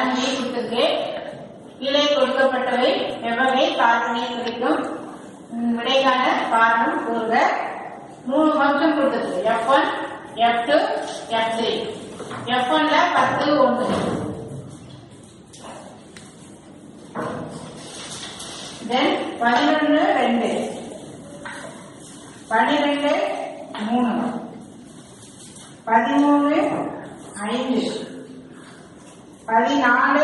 படம் ஏ கொடுத்திருக்கு. கீழே கொடுக்கப்பட்டவை எவ்வகை காரணியை குறிக்கும்? விடைக்கான காரணம் கூறுக. 3 ஃபங்க்ஷன் கொடுத்திருக்கு. F1, F2, F3. F1ல 10 1, then 11 2, 12 3, 13 5, 14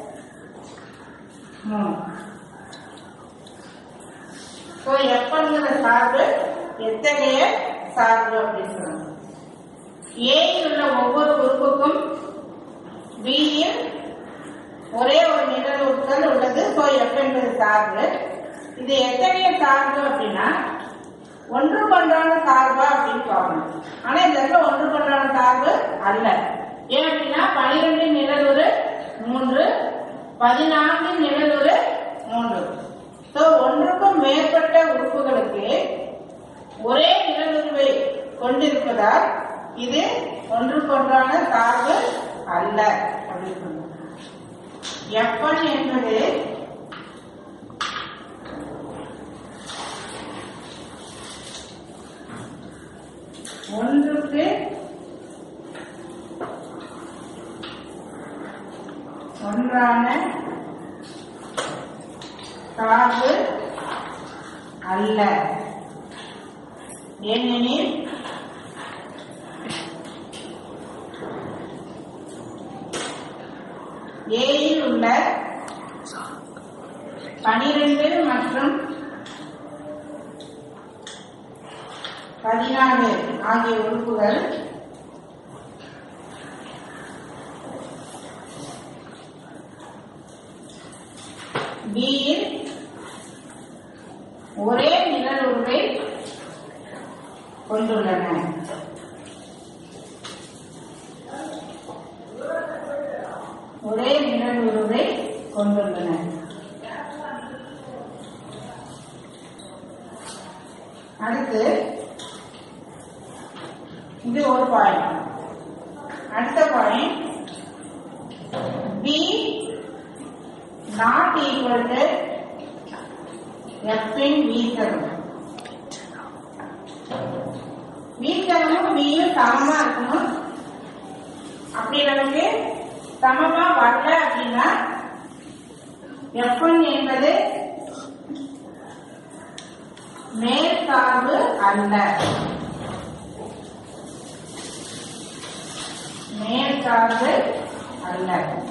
3. So F1ங்கிற சார்பு எத்தகைய சார்பு அப்படின்னு சொல்றாங்க. A இல் உள்ள ஒவ்வொரு உறுப்புக்கும் B இல் ஒரே ஒரு நிழல் உறுப்புகள் உள்ளது. So F என்பது சார்பு. இது எத்தகைய சார்பு அப்படின்னா ஒன்றுக்கொன்றான சார்பா அப்படின்னு பார்க்கணும். ஆனா இந்த இடத்துல ஒன்றுக்கொன்றான சார்பு அல்ல. ஏன் அப்படின்னா 12 நிழலுறு 3, 14 நிழலுறு 3. சோ ஒன்றுக்கும் மேற்பட்ட உறுப்புகளுக்கு ஒரே நிழலுருவை கொண்டிருப்பதால் இது ஒன்றுக்கொன்றான சார்பு அல்ல அப்படின்னு சொல்லுவோம். F1 என்பது ஒன்றுக்கு ஒன்றான சார்பு அல்ல. ஏனெனில் A இல் உள்ள 12 மற்றும் 14 ஆகிய உறுப்புகள் B இல் ஒரே நிழலுருவை கொண்டுள்ளன. ஒரே நிழலுருவை கொண்டுள்ளன. அடுத்து இது ஒரு பாயிண்ட். அடுத்த point B not equal to F in V7. V7ம் B யும் சமமா இருக்கணும். அப்படி நமக்கு சமமா வரல அப்படின்னா F1 என்பது மேல் சார்பு அல்ல. மேல் சார்பு அல்ல.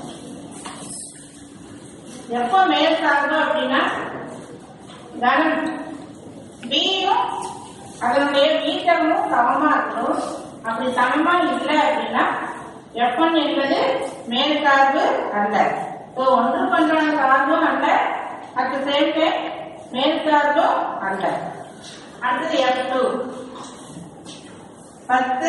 எப்ப மேல் சார்பு அப்படின்னா கனம் B யும் அதனுடைய வீட்டமும் சமமா இருக்கணும். அப்படி சமமா இல்லை அப்படின்னா F1 என்பது மேல் சார்பு அல்ல. ஒன்றுக்கொன்றான சார்பும் அல்ல, அட் தி சேம் டைம் மேல் சார்பும் அல்ல. அடுத்தது F2 10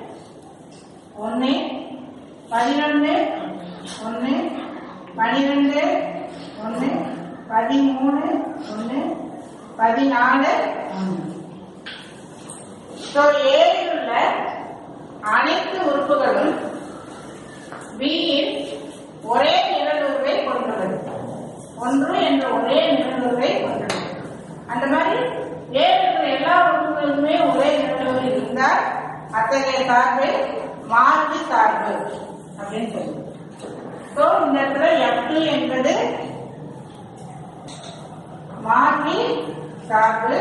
1, 11 1, 12 1, 13 1, 14 1. A இல் உள்ள அனைத்து உறுப்புகளும் B இல் ஒரே நிழலுருவை கொண்டுள்ளது. 1 என்ற ஒரே நிழலுருவை கொண்டுள்ளது. அந்த மாதிரி A இருக்கிற எல்லா உறுப்புகளுமே ஒரே நிழலுரு இருந்தால் அத்தகைய சார்பை மாறி சார்பு அப்படின்னு சொல்லுவோம். இந்த இடத்துல F2 என்பது மாறி சார்பு.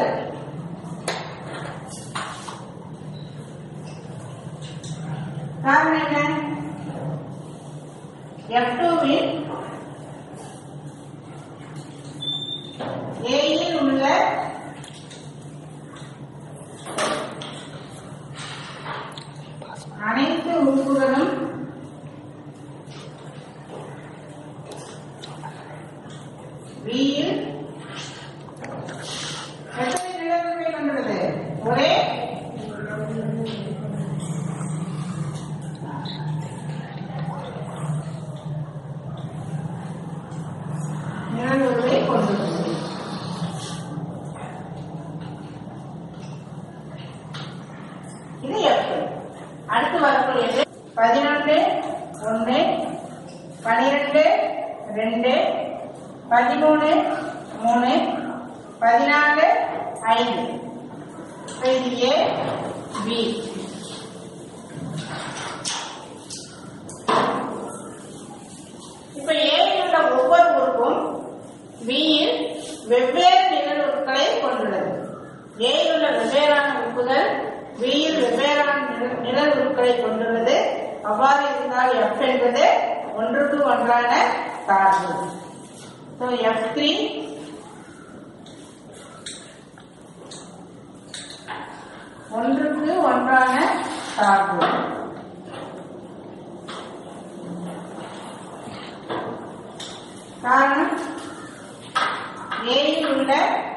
காரணம் என்ன? F2வில் A இல் உள்ள அனைத்து உறுப்புகளும் B இல் எத்தனை நிழலுருவை கொண்டுள்ளது? ஒரே நிழலுருவை கொண்டுள்ளது. இது F2. அடுத்து வரக்கூடியது 11 1, 12 2 13 3 14 5. இது A B. இப்ப A இல் உள்ள ஒவ்வொரு உறுப்பும் B இல் வெவ்வேறு நிழல் உறுப்புகளை கொண்டுள்ளது. A இல் உள்ள வெவ்வேறான உறுப்புகள் B இல் வெவ்வேறான நிழல் உறுப்புகளை கொண்டுள்ளது. அவ்வாறு இருந்தால் F என்பது ஒன்றுக்கு ஒன்றான சார்பு. F3 ஒன்றுக்கு ஒன்றான சார்பு. காரணம் A இல் உள்ள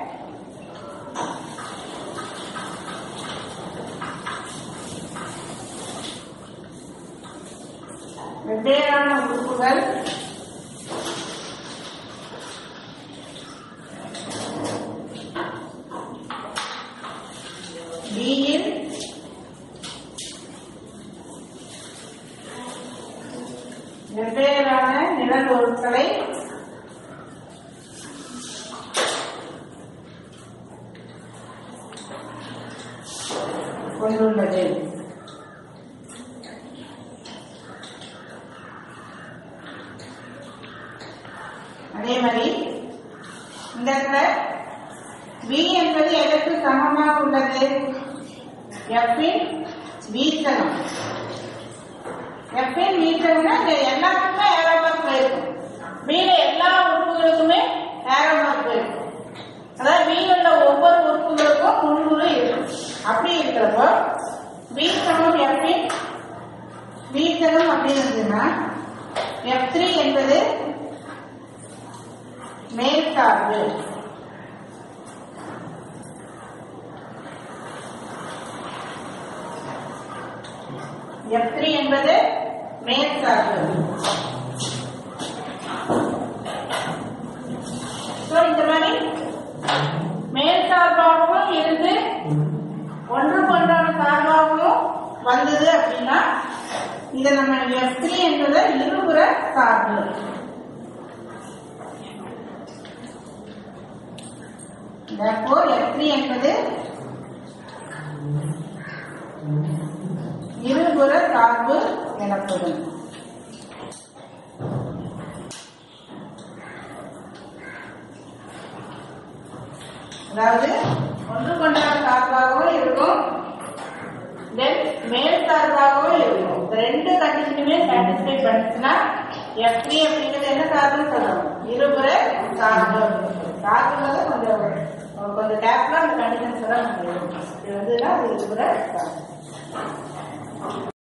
வெவ்வேறான உறுப்புகள் B இல் வெவ்வேறான நிழல் உறுப்புகளை கொண்டுள்ளது. அதே மாதிரி இந்த இடத்துல B என்பது எதற்கு சமமாக உள்ளது? F இன் வீச்சகம். F இன் வீச்சகம்னா இந்த எல்லாத்துக்குமே ஏரோ மார்க் போயிருக்கும். B ல எல்லா உறுப்புகளுக்குமே ஏரோ மார்க் போயிருக்கும். அதாவது B உள்ள ஒவ்வொரு உறுப்புகளுக்கும் முன்னுறு இருக்கும். அப்படி இருக்கிறப்போ B சமம் F இன் வீச்சகம் அப்படி இருந்ததுன்னா F3 என்பது மேல் சார்பு. F3 என்பது மேல் சார்பு. இந்த மாதிரி மேல் சார்பாகவும் இருந்து ஒன்றுக்கு ஒன்றான சார்பாகவும் வந்தது அப்படின்னா இதை நம்ம F3 என்பது இருபுற சார்பு. Therefore, F3 என்பது இருபுற சார்பு எனப்படும். அதாவது ஒன்றுக்கொன்றான சார்பாகவும் இருக்கும், தென் மேல் சார்பாகவும் இருக்கும். இந்த ரெண்டு கண்டிஷனுமே சாட்டிஸ்ஃபை பண்ணுச்சுன்னா F3 அப்படிங்கிறது என்ன சார்புன்னு சொல்லணும்? இருபுற சார்பு. சார்புங்கிறத கொஞ்சம் டேப்ல அந்த கண்டிஷன்ஸ் எல்லாம் இது வந்துன்னா அது இருபுற சார்பு.